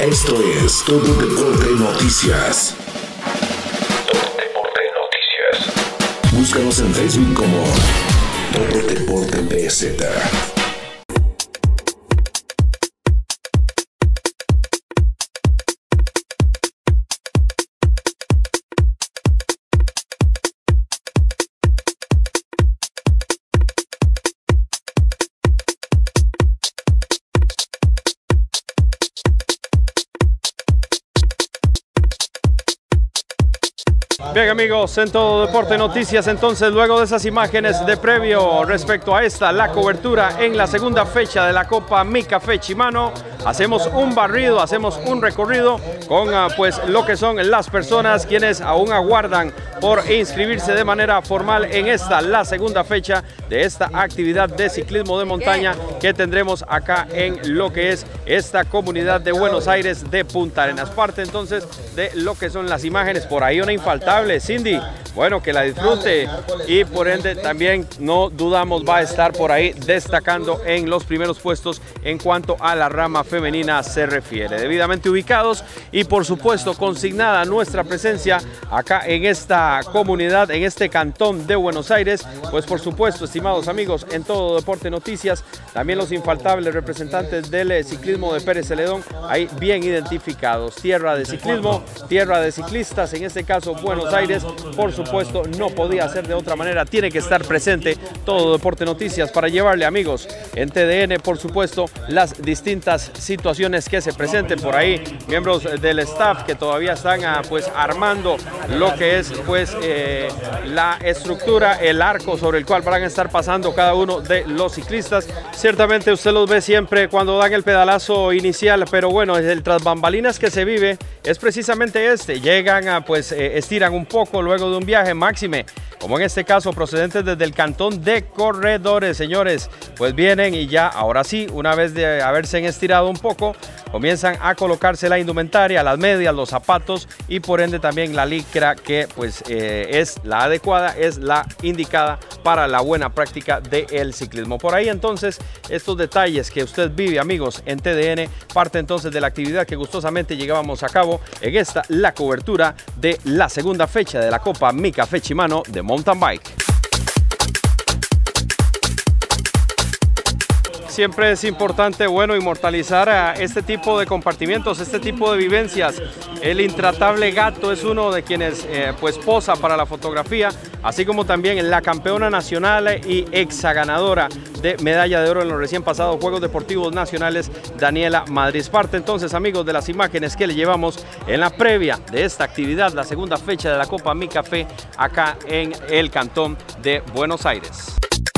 Esto es Todo Deporte Noticias. Todo Deporte Noticias. Búscanos en Facebook como Todo Deporte BZ. Bien amigos, en Todo Deporte Noticias, entonces luego de esas imágenes de previo respecto a esta, la cobertura en la segunda fecha de la Copa Mi Café Chimano, hacemos un barrido, hacemos un recorrido con pues lo que son las personas quienes aún aguardan por inscribirse de manera formal en esta, la segunda fecha de esta actividad de ciclismo de montaña que tendremos acá en lo que es esta comunidad de Buenos Aires de Punta Arenas. Parte entonces de lo que son las imágenes, por ahí una infaltable, Cindy, bueno, que la disfrute y por ende también no dudamos va a estar por ahí destacando en los primeros puestos en cuanto a la rama femenina se refiere. Debidamente ubicados y por supuesto consignada nuestra presencia acá en esta comunidad, en este cantón de Buenos Aires, pues por supuesto, estimados amigos, en Todo Deporte Noticias, también los infaltables representantes del ciclismo de Pérez Celedón, ahí bien identificados, tierra de ciclismo, tierra de ciclistas, en este caso Buenos Aires, por supuesto no podía ser de otra manera, tiene que estar presente Todo Deporte Noticias para llevarle, amigos, en TDN, por supuesto, las distintas situaciones que se presenten por ahí, miembros del staff que todavía están pues armando lo que es pues la estructura, el arco sobre el cual van a estar pasando cada uno de los ciclistas. Ciertamente usted los ve siempre cuando dan el pedalazo inicial, pero bueno, el tras bambalinas que se vive es precisamente este, llegan a pues estiran un poco luego de un viaje máxime, como en este caso procedentes desde el cantón de Corredores, señores, pues vienen y ya ahora sí, una vez de haberse estirado un poco, comienzan a colocarse la indumentaria, las medias, los zapatos y por ende también la licra que pues es la adecuada, es la indicada para la buena práctica del ciclismo. Por ahí entonces estos detalles que usted vive, amigos, en TDN, parte entonces de la actividad que gustosamente llevábamos a cabo en esta, la cobertura de la segunda fecha de la Copa Mi Café Chimano de Mountain Bike. Siempre es importante, bueno, inmortalizar a este tipo de compartimientos, este tipo de vivencias. El intratable Gato es uno de quienes pues posa para la fotografía, así como también la campeona nacional y exaganadora de medalla de oro en los recién pasados Juegos Deportivos Nacionales, Daniela Madrid. Parte entonces, amigos, de las imágenes que le llevamos en la previa de esta actividad, la segunda fecha de la Copa Mi Café acá en el cantón de Buenos Aires.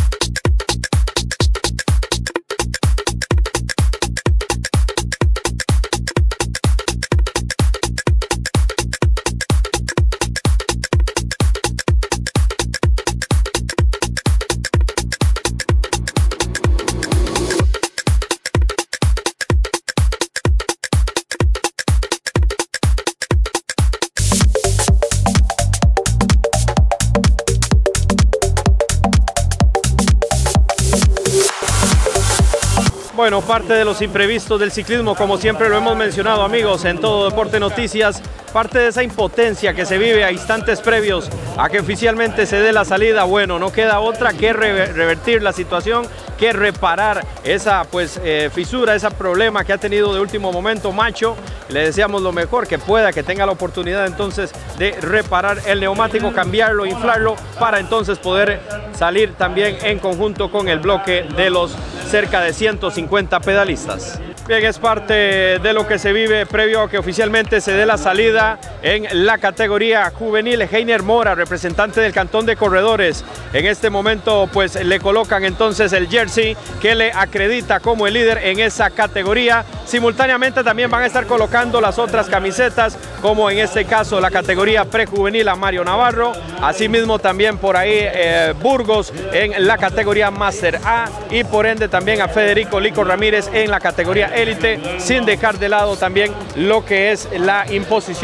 Bueno, parte de los imprevistos del ciclismo, como siempre lo hemos mencionado, amigos, en Todo Deporte Noticias, parte de esa impotencia que se vive a instantes previos a que oficialmente se dé la salida. Bueno, no queda otra que revertir la situación, que reparar esa pues fisura, ese problema que ha tenido de último momento Macho. Le deseamos lo mejor, que pueda, que tenga la oportunidad entonces de reparar el neumático, cambiarlo, inflarlo, para entonces poder salir también en conjunto con el bloque de los cerca de 150 pedalistas. Bien, es parte de lo que se vive previo a que oficialmente se dé la salida en la categoría juvenil. Heiner Mora, representante del cantón de Corredores, en este momento pues le colocan entonces el jersey que le acredita como el líder en esa categoría. Simultáneamente también van a estar colocando las otras camisetas, como en este caso la categoría prejuvenil a Mario Navarro, asimismo también por ahí Burgos en la categoría Master A y por ende también a Federico Lico Ramírez en la categoría élite, sin dejar de lado también lo que es la imposición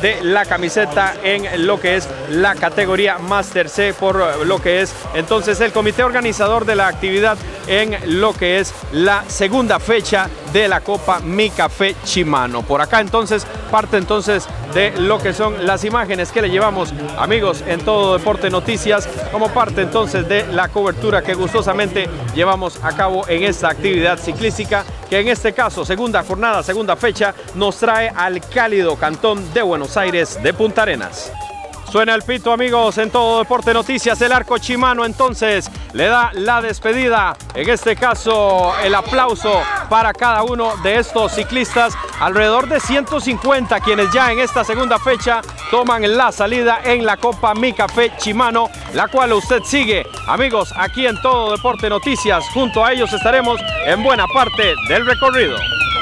de la camiseta en lo que es la categoría Master C, por lo que es entonces el comité organizador de la actividad en lo que es la segunda fecha de la Copa Mi Café Chimano. Por acá entonces parte entonces de lo que son las imágenes que le llevamos, amigos, en Todo Deporte Noticias, como parte entonces de la cobertura que gustosamente llevamos a cabo en esta actividad ciclística, que en este caso, segunda jornada, segunda fecha, nos trae al cálido cantón de Buenos Aires de Punta Arenas. Suena el pito, amigos, en Todo Deporte Noticias. El Arco Chimano entonces le da la despedida. En este caso, el aplauso para cada uno de estos ciclistas. Alrededor de 150 quienes ya en esta segunda fecha toman la salida en la Copa Mi Café Chimano, la cual usted sigue, amigos, aquí en Todo Deporte Noticias. Junto a ellos estaremos en buena parte del recorrido.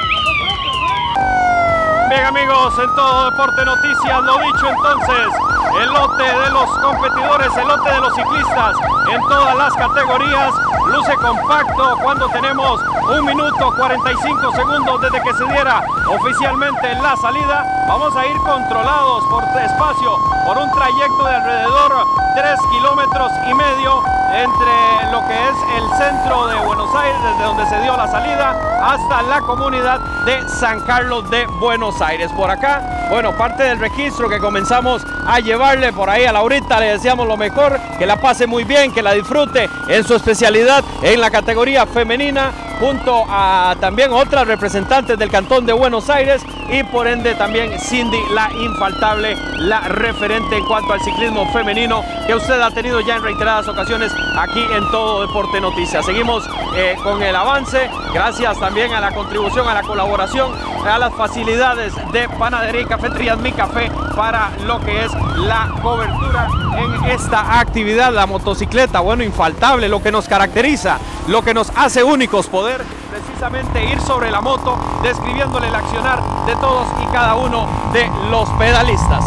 Bien, amigos, en Todo Deporte Noticias, lo dicho entonces, el lote de los competidores, el lote de los ciclistas en todas las categorías luce compacto cuando tenemos 1 minuto 45 segundos desde que se diera oficialmente la salida. Vamos a ir controlados por espacio, por un trayecto de alrededor 3,5 kilómetros entre lo que es el centro de Buenos Aires, desde donde se dio la salida, hasta la comunidad de San Carlos de Buenos Aires. Por acá, bueno, parte del registro que comenzamos a llevarle por ahí a Laurita, le deseamos lo mejor, que la pase muy bien, que la disfrute en su especialidad en la categoría femenina, junto a también otras representantes del Cantón de Buenos Aires, y por ende también Cindy, la infaltable, la referente en cuanto al ciclismo femenino que usted ha tenido ya en reiteradas ocasiones aquí en Todo Deporte Noticias. Seguimos con el avance, gracias también a la contribución, a la colaboración, a las facilidades de Panadería y Cafeterías Mi Café para lo que es la cobertura en esta actividad. La motocicleta, bueno, infaltable, lo que nos caracteriza, lo que nos hace únicos, poder precisamente ir sobre la moto, describiéndole el accionar de todos y cada uno de los pedalistas.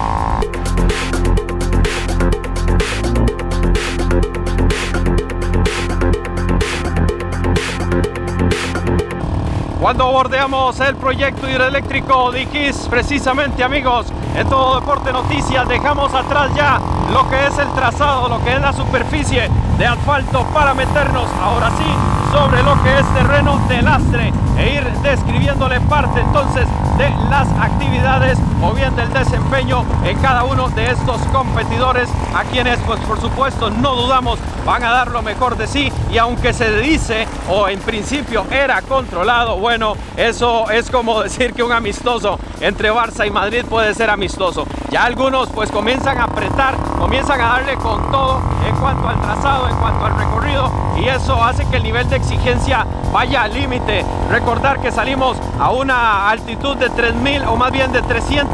Cuando bordeamos el proyecto hidroeléctrico de Iquís, precisamente, amigos, en Todo Deporte Noticias dejamos atrás ya lo que es el trazado, lo que es la superficie de asfalto, para meternos ahora sí sobre lo que es terreno de lastre e ir describiéndole parte entonces de las actividades o bien del desempeño en cada uno de estos competidores, a quienes pues por supuesto no dudamos van a dar lo mejor de sí. Y aunque se dice o en principio era controlado, bueno, eso es como decir que un amistoso entre Barça y Madrid puede ser amistoso. Ya algunos pues comienzan a apretar, comienzan a darle con todo en cuanto al trazado, en cuanto al recorrido, y eso hace que el nivel de exigencia vaya al límite. Recordar que salimos a una altitud de 3.000 o más bien de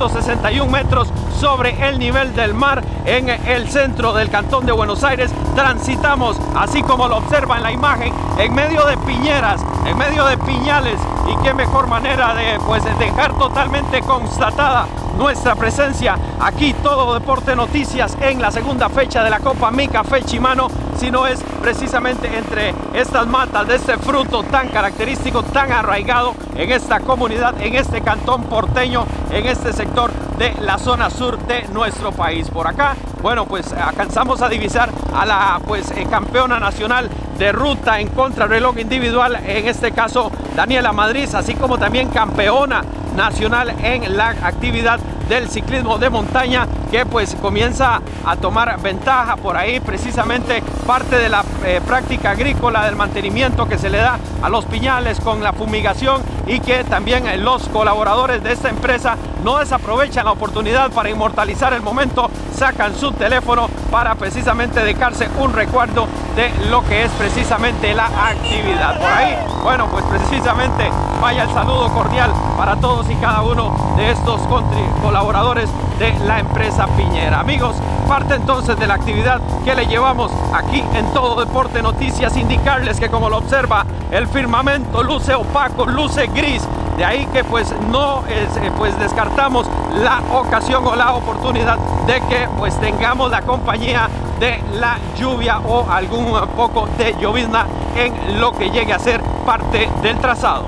361 metros sobre el nivel del mar en el centro del Cantón de Buenos Aires. Transitamos, así como lo observa en la imagen, en medio de piñeras, en medio de piñales, y qué mejor manera de pues dejar totalmente constatada nuestra presencia aquí, Todo Deporte Noticias, en la segunda fecha de la Copa Mi Café Chimano, si no es precisamente entre estas matas de este fruto tan característico, tan arraigado en esta comunidad, en este cantón porteño, en este sector de la zona sur de nuestro país. Por acá, bueno, pues alcanzamos a divisar a la campeona nacional de ruta en contrarreloj individual, en este caso Daniela Madrid, así como también campeona nacional en la actividad del ciclismo de montaña, que pues comienza a tomar ventaja por ahí, precisamente parte de la práctica agrícola, del mantenimiento que se le da a los piñales con la fumigación, y que también los colaboradores de esta empresa no desaprovechan la oportunidad para inmortalizar el momento, sacan su teléfono para precisamente dejarse un recuerdo de lo que es precisamente la actividad. Por ahí, bueno, pues precisamente vaya el saludo cordial para todos y cada uno de estos colaboradores de la empresa piñera. Amigos, parte entonces de la actividad que le llevamos aquí en Todo Deporte Noticias. Indicarles que, como lo observa, el firmamento luce opaco, luce gris. De ahí que pues no descartamos la ocasión o la oportunidad de que pues tengamos la compañía de la lluvia o algún poco de llovizna en lo que llegue a ser parte del trazado.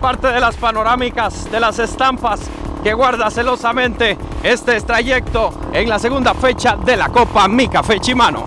parte de las panorámicas, de las estampas que guarda celosamente este trayecto en la segunda fecha de la Copa Mi Café Chimano.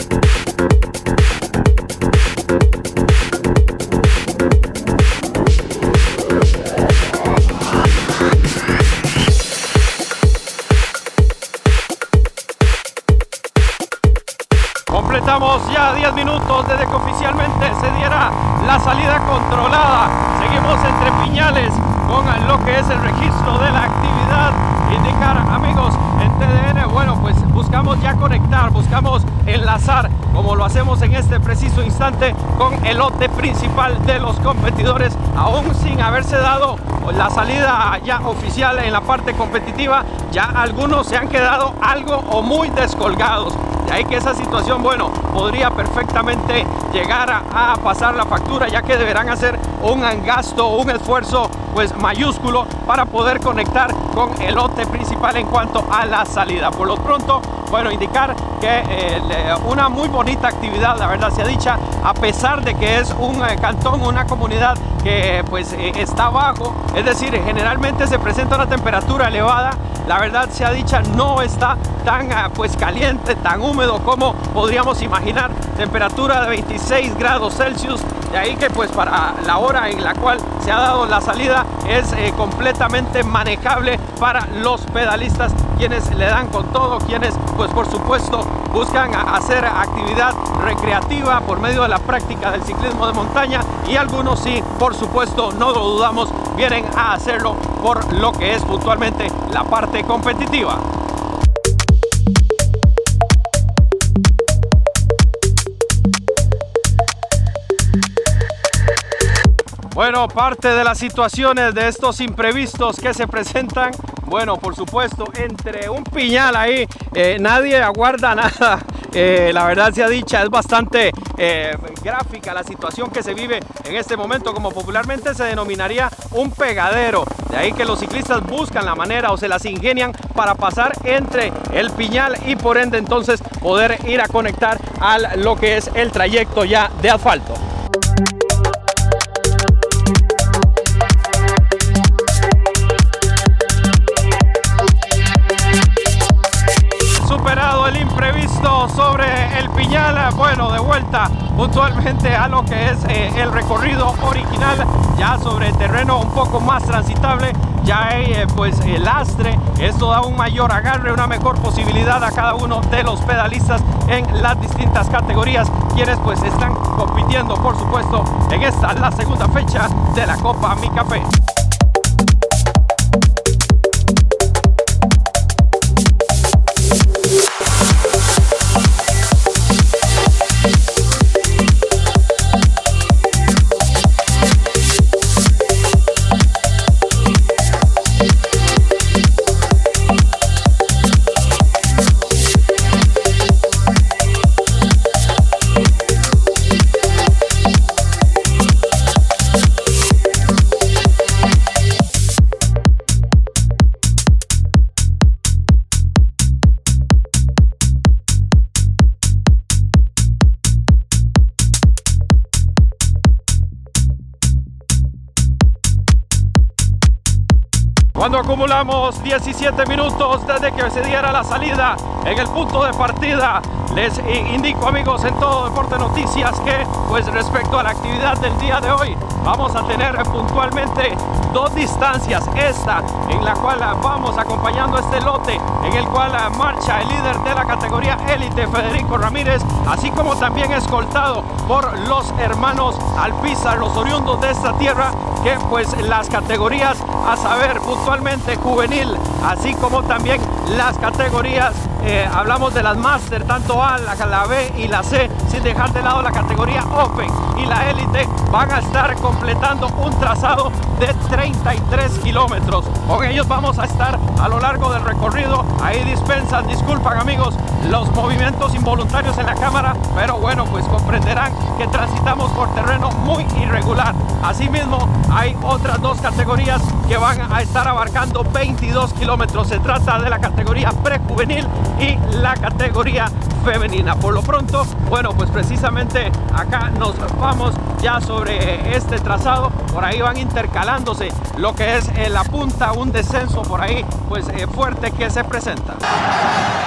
Completamos ya 10 minutos desde que oficialmente se diera la salida controlada. Seguimos entre piñales con lo que es el registro de la actividad. Indicar, amigos, en TDN, bueno, pues buscamos ya conectar, buscamos enlazar, como lo hacemos en este preciso instante, con el lote principal de los competidores, aún sin haberse dado la salida ya oficial en la parte competitiva. Ya algunos se han quedado algo o muy descolgados. De ahí que esa situación, bueno, podría perfectamente llegar a pasar la factura, ya que deberán hacer un gasto, un esfuerzo pues mayúsculo para poder conectar con el lote principal en cuanto a la salida. Por lo pronto, bueno, indicar que una muy bonita actividad, la verdad sea dicha, a pesar de que es un cantón, una comunidad que pues está abajo, es decir, generalmente se presenta una temperatura elevada. La verdad sea dicha, no está tan pues caliente, tan húmedo como podríamos imaginar. Temperatura de 26 grados Celsius. De ahí que pues para la hora en la cual se ha dado la salida es completamente manejable para los pedalistas, quienes le dan con todo, quienes pues por supuesto buscan hacer actividad recreativa por medio de la práctica del ciclismo de montaña, y algunos sí, por supuesto, no lo dudamos, vienen a hacerlo por lo que es puntualmente la parte competitiva. Bueno, parte de las situaciones de estos imprevistos que se presentan, bueno, por supuesto, entre un piñal ahí, nadie aguarda nada. La verdad sea dicha, es bastante gráfica la situación que se vive en este momento, como popularmente se denominaría un pegadero. De ahí que los ciclistas buscan la manera o se las ingenian para pasar entre el piñal y por ende entonces poder ir a conectar a lo que es el trayecto ya de asfalto. Superado el imprevisto sobre el piñal, bueno, de vuelta puntualmente a lo que es el recorrido original, ya sobre terreno un poco más transitable. Ya hay pues el lastre, esto da un mayor agarre, una mejor posibilidad a cada uno de los pedalistas en las distintas categorías, quienes pues están compitiendo, por supuesto, en esta, la segunda fecha de la Copa Mi Café. Cuando acumulamos 17 minutos desde que se diera la salida en el punto de partida, les indico, amigos, en Todo Deporte Noticias, que pues respecto a la actividad del día de hoy vamos a tener puntualmente dos distancias. Esta en la cual vamos acompañando este lote en el cual marcha el líder de la categoría élite, Federico Ramírez, así como también escoltado por los hermanos Alpizar, los oriundos de esta tierra, que pues las categorías a saber puntualmente juvenil, así como también las categorías, hablamos de las Master, tanto A, la B y la C, sin dejar de lado la categoría Open y la élite, van a estar completando un trazado de 33 kilómetros. Con ellos vamos a estar a lo largo del recorrido. Ahí disculpan, amigos, los movimientos involuntarios en la cámara, pero bueno, pues comprenderán que transitamos por terreno muy irregular. Asimismo, hay otras dos categorías que van a estar abarcando 22 kilómetros. Se trata de la categoría prejuvenil y la categoría femenina. Por lo pronto, bueno, pues precisamente acá nos vamos ya sobre este trazado. Por ahí van intercalándose lo que es la punta, un descenso por ahí pues fuerte que se presenta.